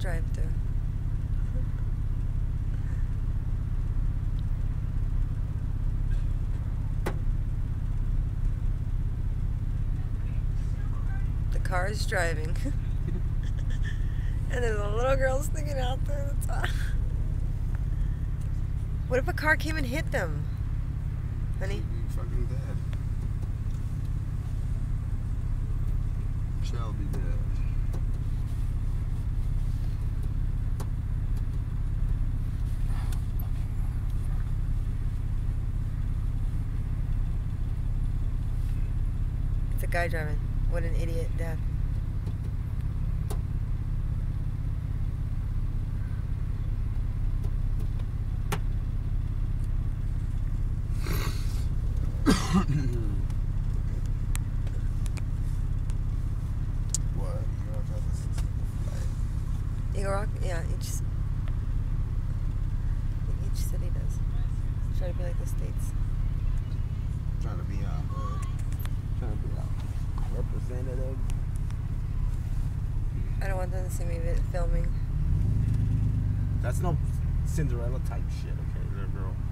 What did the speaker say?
drive-thru. The car is driving. And there's a little girl sticking out there. What if a car came and hit them? Honey? She'd be fucking dead. Shall be dead. It's a guy driving. What an idiot, Dad. What? Eagle Rock? Yeah, each city does. Try to be like the States. Trying to be trying to be a representative. I don't want them to see me filming. That's no Cinderella type shit, okay, little girl.